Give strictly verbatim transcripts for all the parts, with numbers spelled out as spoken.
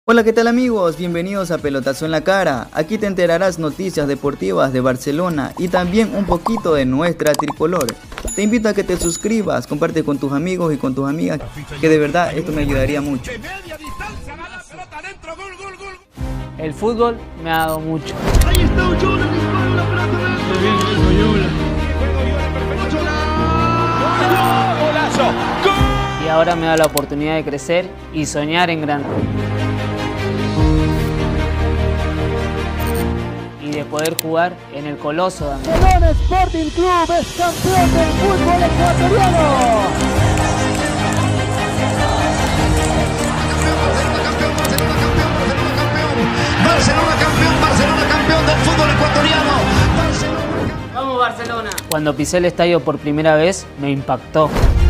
Hola, ¿qué tal amigos? Bienvenidos a Pelotazo en la Cara. Aquí te enterarás noticias deportivas de Barcelona y también un poquito de nuestra tricolor. Te invito a que te suscribas, comparte con tus amigos y con tus amigas, que de verdad esto me ayudaría mucho. El fútbol me ha dado mucho. Ahí está Oyola, dispara la pelota de Oyola. ¡Golazo! ¡Gol! Y ahora me da la oportunidad de crecer y soñar en grande. Y de poder jugar en el Coloso de Barcelona Sporting Club es campeón del fútbol ecuatoriano. Barcelona campeón, Barcelona campeón del fútbol ecuatoriano. Barcelona. ¡Vamos Barcelona! Cuando pisé el estadio por primera vez me impactó.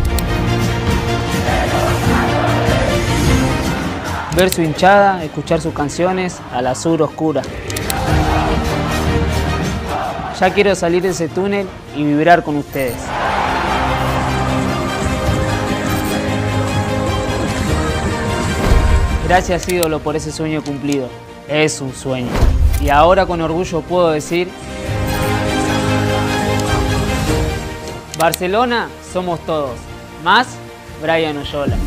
Ver su hinchada, escuchar sus canciones al azul oscura. Ya quiero salir de ese túnel y vibrar con ustedes. Gracias ídolo por ese sueño cumplido. Es un sueño. Y ahora con orgullo puedo decir: Barcelona somos todos, más Brian Oyola.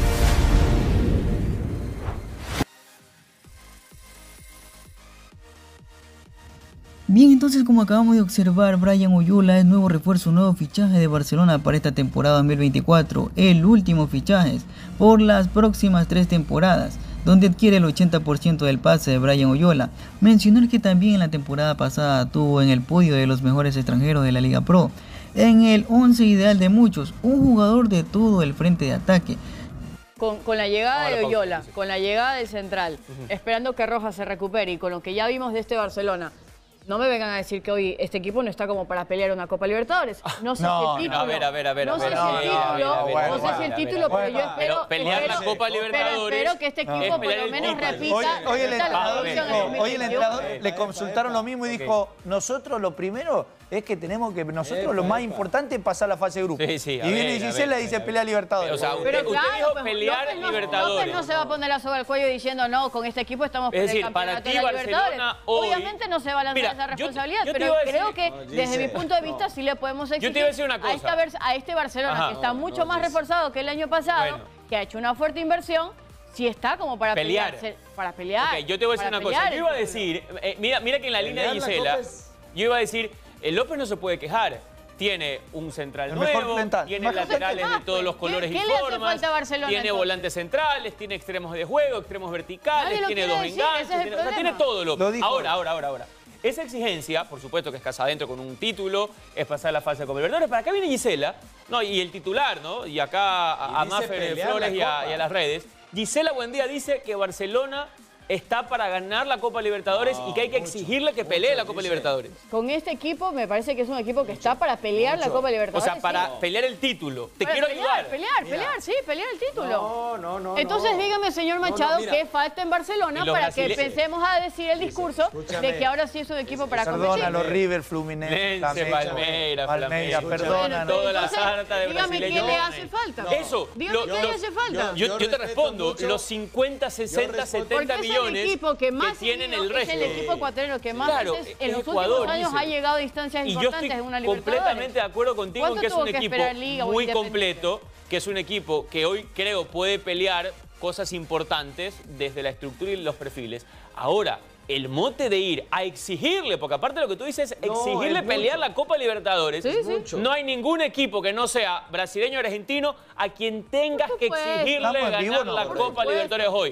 Bien, entonces como acabamos de observar, Brian Oyola es nuevo refuerzo, nuevo fichaje de Barcelona para esta temporada dos mil veinticuatro, el último fichaje por las próximas tres temporadas, donde adquiere el ochenta por ciento del pase de Brian Oyola. Mencionar que también en la temporada pasada tuvo en el podio de los mejores extranjeros de la Liga Pro, en el once ideal de muchos, un jugador de todo el frente de ataque. Con, con la llegada de Oyola, con la llegada del central, uh-huh. esperando que Rojas se recupere y con lo que ya vimos de este Barcelona, no me vengan a decir que hoy este equipo no está como para pelear una Copa Libertadores. No sé no, si el título. No, a ver, a ver, a ver. No sé a ver, si el título, no sé si el título, pero yo espero. Pero pelear espero, la Copa Libertadores. Pero espero que este equipo no. por lo menos repita. Hoy, hoy el entrenador, la hoy el entrenador le consultaron lo mismo y dijo: nosotros lo primero es que tenemos que, nosotros epa, lo más epa. importante es pasar la fase de grupo. Sí, sí, y viene Gisela y dice pelear Libertadores. O sea, usted, pero usted claro, dijo pues, pelear López no, Libertadores. López no se va a poner la soga al cuello diciendo no, con este equipo estamos por es decir, el campeonato para ti, de la Libertadores. Hoy, obviamente no se va a lanzar mira, esa responsabilidad, yo, yo pero decir, creo que no, desde mi punto de vista no. sí le podemos exigir yo te iba a, decir una cosa. A, esta, a este Barcelona, Ajá, que está no, mucho no, más reforzado que el año pasado, bueno. que ha hecho una fuerte inversión, si está como para pelear. pelear. Para pelear. Okay, yo te voy a decir una cosa. Yo iba a decir, eh, mira, mira que en la línea de Gisela, yo iba a decir, el López no se puede quejar. Tiene un central el nuevo, tiene mejor laterales de todos los colores ¿Qué, y qué formas, Barcelona, tiene entonces? volantes centrales, tiene extremos de juego, extremos verticales, tiene dos decir, enganches, es tiene, o sea, tiene todo López. Lo dijo. Ahora, ahora, ahora, ahora. Esa exigencia, por supuesto que es casa adentro con un título, es pasar la fase de Copa Libertadores. Para acá viene Gisela, no, y el titular, ¿no? Y acá a, a Maffer Flores y a, y a las redes. Gisela Buendía dice que Barcelona está para ganar la Copa Libertadores no, y que hay que mucho, exigirle que pelee la Copa dice. Libertadores. Con este equipo me parece que es un equipo que está para pelear mucho. la Copa Libertadores. O sea, para sí. pelear el título. Te para quiero pelear, ayudar. Pelear, mira. pelear, sí, pelear el título. No, no, no. Entonces no. dígame, señor Machado, no, no, qué falta en Barcelona para brasile... que pensemos a decir el discurso Escúchame. de que ahora sí es un equipo para competir. Perdónalo, River, Fluminense, Palmeiras, Palmeiras, perdónalo. Toda la sarta de dígame qué le hace falta. Eso. Dígame qué le hace falta. Yo te respondo, los cincuenta, sesenta, setenta millones que tienen el resto. Es el equipo ecuatoriano que más claro, veces en los Ecuador, últimos años dice. ha llegado a instancias y importantes en una Libertadores. Yo estoy completamente de acuerdo contigo en que es un que equipo muy completo, que es un equipo que hoy creo puede pelear cosas importantes desde la estructura y los perfiles. Ahora, el mote de ir a exigirle, porque aparte de lo que tú dices, no, exigirle pelear la Copa Libertadores, sí, sí. no hay ningún equipo que no sea brasileño o argentino a quien tengas que exigirle ganar vivo, no, la Copa Libertadores hoy.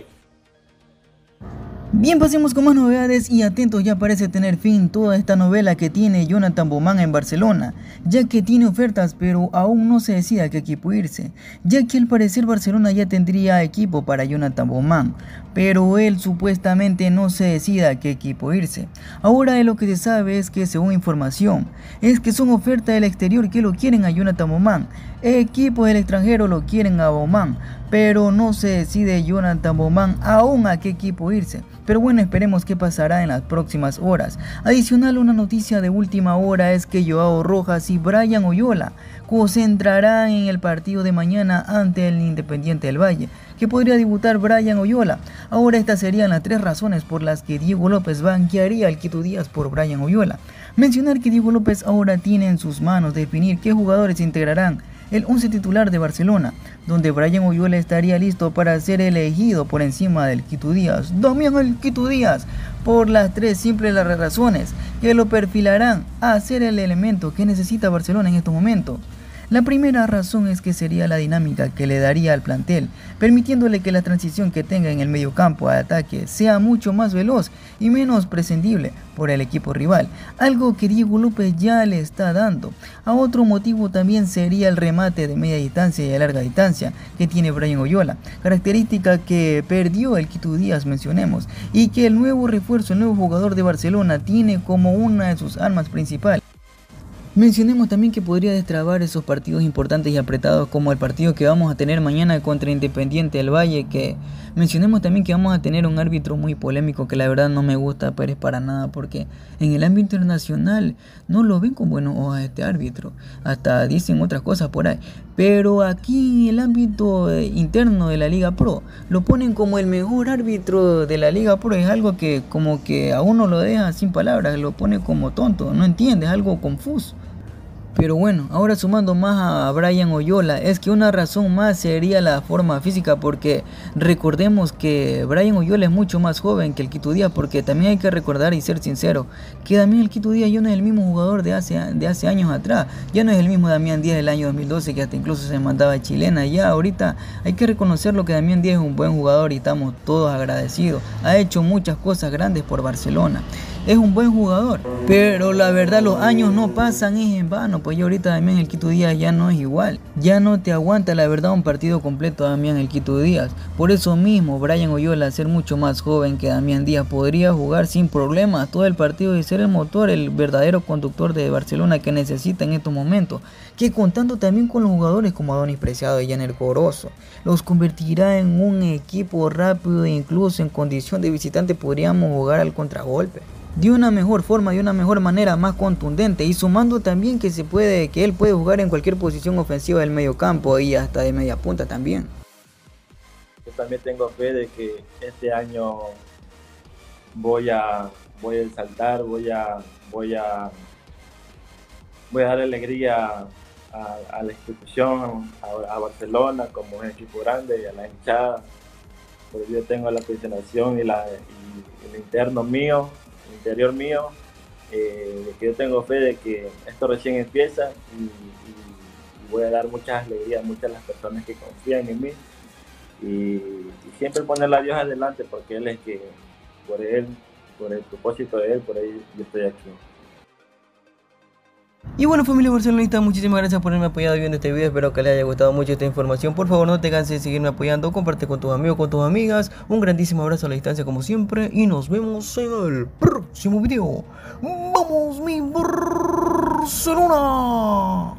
Bien, pasemos con más novedades y atentos, ya parece tener fin toda esta novela que tiene Jonathan Bauman en Barcelona, ya que tiene ofertas pero aún no se decide a qué equipo irse, ya que al parecer Barcelona ya tendría equipo para Jonathan Bauman, pero él supuestamente no se decide a qué equipo irse. Ahora de lo que se sabe es que, según información, es que son ofertas del exterior que lo quieren a Jonathan Bauman, equipos del extranjero lo quieren a Bauman, pero no se decide Jonathan Bauman aún a qué equipo irse. Pero bueno, esperemos qué pasará en las próximas horas. Adicional, una noticia de última hora es que Joao Rojas y Brian Oyola concentrarán en el partido de mañana ante el Independiente del Valle, que podría debutar Brian Oyola. Ahora estas serían las tres razones por las que Diego López banquearía al Quito Díaz por Brian Oyola. Mencionar que Diego López ahora tiene en sus manos definir qué jugadores integrarán el once titular de Barcelona, donde Brian Oyola estaría listo para ser elegido por encima del Quito Díaz. Damián el Quito Díaz, por las tres simples razones que lo perfilarán a ser el elemento que necesita Barcelona en estos momentos. La primera razón es que sería la dinámica que le daría al plantel, permitiéndole que la transición que tenga en el mediocampo a ataque sea mucho más veloz y menos prescindible por el equipo rival, algo que Diego López ya le está dando. A otro motivo también sería el remate de media distancia y de larga distancia que tiene Brian Oyola, característica que perdió el Quito Díaz, mencionemos, y que el nuevo refuerzo, el nuevo jugador de Barcelona tiene como una de sus armas principales. Mencionemos también que podría destrabar esos partidos importantes y apretados como el partido que vamos a tener mañana contra Independiente del Valle, que mencionemos también que vamos a tener un árbitro muy polémico que la verdad no me gusta Pérez para nada, porque en el ámbito internacional no lo ven con buenos ojos a este árbitro, hasta dicen otras cosas por ahí, pero aquí en el ámbito interno de la Liga Pro lo ponen como el mejor árbitro de la Liga Pro. Es algo que como que a uno lo deja sin palabras, lo pone como tonto, no entiende, es algo confuso. Pero bueno, ahora sumando más a Brian Oyola, es que una razón más sería la forma física, porque recordemos que Brian Oyola es mucho más joven que el Quito Díaz, porque también hay que recordar y ser sincero, que Damián el Quito Díaz ya no es el mismo jugador de hace, de hace años atrás, ya no es el mismo Damián Díaz del año dos mil doce, que hasta incluso se mandaba a chilena. Ya ahorita hay que reconocerlo que Damián Díaz es un buen jugador y estamos todos agradecidos, ha hecho muchas cosas grandes por Barcelona. Es un buen jugador, pero la verdad los años no pasan es en vano, pues ya ahorita Damián el Quito Díaz ya no es igual, ya no te aguanta la verdad un partido completo Damián el Quito Díaz. Por eso mismo Brian Oyola, al ser mucho más joven que Damián Díaz, podría jugar sin problemas todo el partido y ser el motor, el verdadero conductor de Barcelona que necesita en estos momentos, que contando también con los jugadores como Adonis Preciado y Yanner Corozo, los convertirá en un equipo rápido e incluso en condición de visitante podríamos jugar al contragolpe de una mejor forma, de una mejor manera, más contundente, y sumando también que se puede, que él puede jugar en cualquier posición ofensiva del medio campo y hasta de media punta también. Yo también tengo fe de que este año voy a voy a saltar, voy a voy a voy a dar alegría a, a la institución, a, a Barcelona como un equipo grande y a la hinchada, porque yo tengo la presentación y, la, y el interno mío, el interior mío, eh, de que yo tengo fe de que esto recién empieza y, y, y voy a dar muchas alegrías a muchas de las personas que confían en mí y, y siempre poner a Dios adelante, porque Él es que, por Él, por el propósito de Él, por ahí yo estoy aquí. Y bueno, familia barcelonista, muchísimas gracias por haberme apoyado viendo este video. Espero que les haya gustado mucho esta información. Por favor, no te canses de seguirme apoyando. Comparte con tus amigos, con tus amigas. Un grandísimo abrazo a la distancia como siempre. Y nos vemos en el próximo video. ¡Vamos, mi Barcelona!